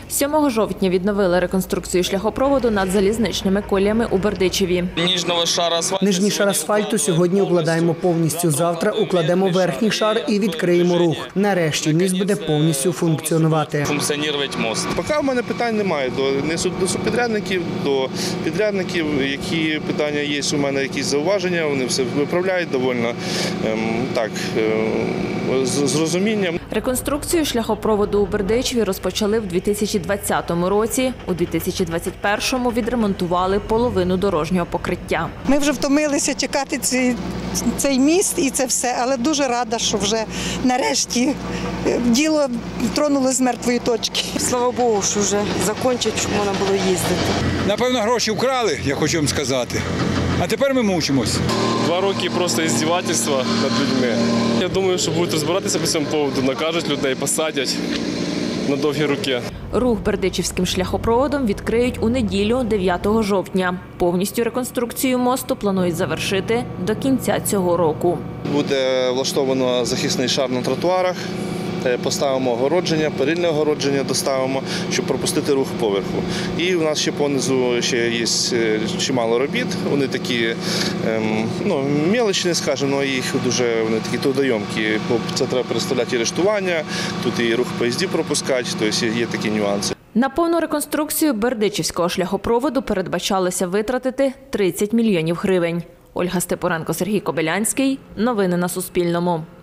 7 жовтня відновили реконструкцію шляхопроводу над залізничними коліями у Бердичеві. Нижній шар асфальту сьогодні укладаємо повністю. Завтра укладемо верхній шар і відкриємо рух. Нарешті міст буде повністю функціонувати. Поки в мене питань немає до субпідрядників, до підрядників, які питання є, у мене якісь зауваження, вони все виправляють доволі з розумінням. Реконструкцію шляхопроводу у Бердичеві розпочали в 2020 році. У 2021-му відремонтували половину дорожнього покриття. Ми вже втомилися чекати цей міст і це все, але дуже рада, що вже нарешті діло тронуло з мертвої точки. Слава Богу, що вже закінчать, щоб можна було їздити. Напевно, гроші вкрали, я хочу вам сказати. А тепер ми мучимось. 2 роки просто іздівательства над людьми. Я думаю, що будуть розбиратися по цьому поводу, накажуть людей, посадять на довгі руки. Рух бердичівським шляхопроводом відкриють у неділю, 9 жовтня. Повністю реконструкцію мосту планують завершити до кінця цього року. Буде влаштовано захисний шар на тротуарах, поставимо огородження, перильне огородження доставимо, щоб пропустити рух поверху. І у нас ще понизу є чимало робіт. Вони такі, мелочні, скажімо, але їх вони такі трудоємкі. Це треба переставляти і рештування, тут і рух поїздів пропускати, тобто є такі нюанси. На повну реконструкцію бердичівського шляхопроводу передбачалося витратити 30 мільйонів гривень. Ольга Степуренко, Сергій Кобилянський. Новини на Суспільному.